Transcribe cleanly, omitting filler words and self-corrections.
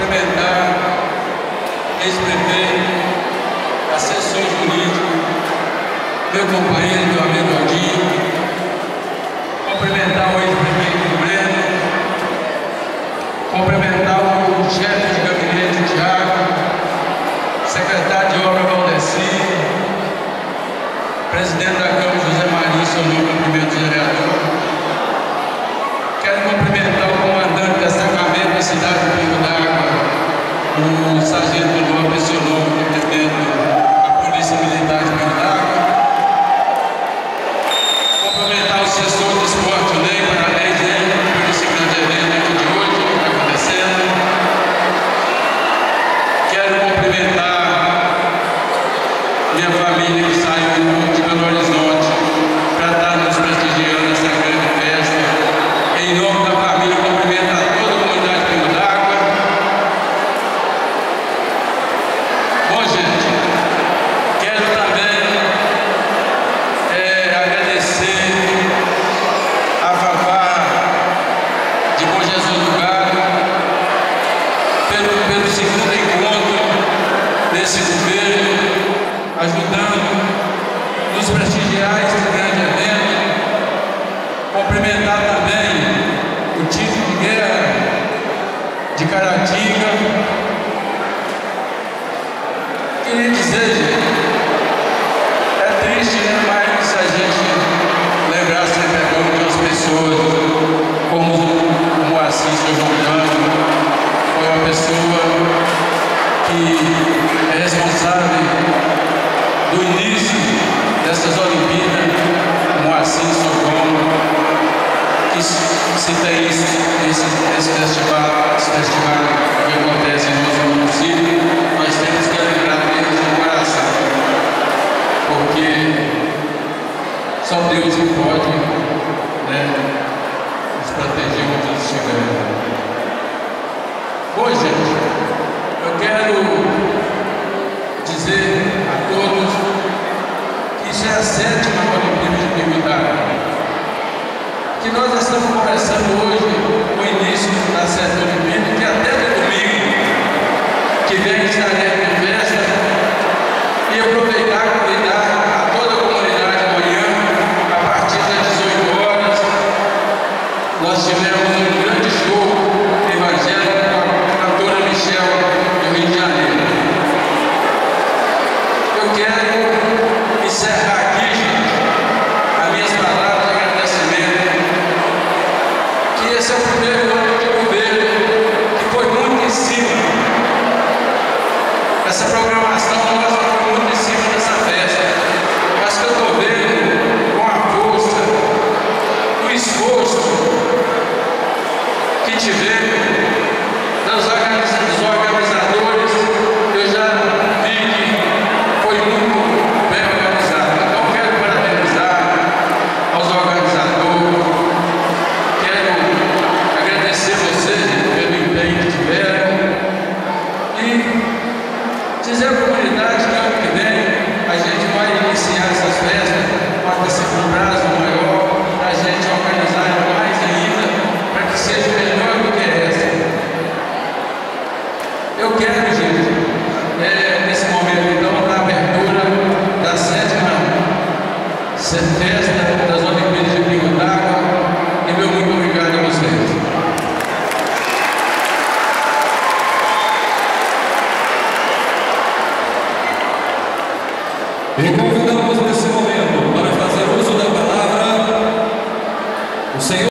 cumprimentar ex-prefeito, assessor jurídico, meu companheiro, meu amigo Aldinho, cumprimentar o ex-prefeito Breno, cumprimentar o chefe de gabinete Thiago, secretário de obra Valdeci, presidente da Câmara José Marinho, seu nome, cumprimento vereador. Quero cumprimentar o comandante do destacamento da cidade de Pingo d'Água, o sargento Nobre, seu nome, representando a Polícia Militar de Pingo d'Água. Cumprimentar o assessor do esporte, o Ney, parabéns por esse grande evento aqui de hoje que está acontecendo. Quero cumprimentar minha família que saiu de Belo Horizonte para estar nos prestigiando nessa grande festa. Em nome da família, cumprimento a toda a comunidade de Pingo d'Água. Bom, gente, quero também agradecer a Fafá de Bom Jesus do Galo pelo segundo encontro desse governo, ajudando nos prestigiar esse grande evento. Cumprimentar também o time de guerra de Caratinga. Queria dizer, gente, é triste, né? Mas a gente lembrar sempre de umas pessoas como o Moacir Jordano, foi uma pessoa que é responsável do início dessas Olimpíadas, Moacir Socorro, que se tem esse festival que acontece em nosso município, nós temos que lembrar deles no coração, porque só Deus que pode, né, nos proteger onde eles estiverem. Bom, gente, eu quero dizer a todos que isso é a 7ª Olimpíada de Pingo d'Água, que nós estamos começando hoje o início da 7ª Olimpíada, que até no domingo que vem estaremos em festa, e aproveitar e convidar a toda a comunidade amanhã, a partir das 18 horas, nós tivemos um grande show evangélico com a cantora Michel do Rio de Janeiro. Eu quero encerrar aqui, gente, as minhas palavras de agradecimento, que esse é o primeiro ano de governo que foi muito em cima. Essa programação nossa foi muito em cima dessa festa, mas que eu estou vendo com a força, o esforço que tivemos dos organizadores, eu já vi que foi muito bem organizado. Então quero parabenizar aos organizadores, quero agradecer vocês pelo empenho que tiveram e dizer à comunidade que ano que vem a gente vai iniciar essas festas, pode ser um prazo maior, para a gente organizar mais ainda, para que seja melhor do que essa. Eu quero, gente, nesse momento, então, na abertura da 7ª festa das Olimpíadas de Pingo d'Água, e meu muito obrigado a vocês.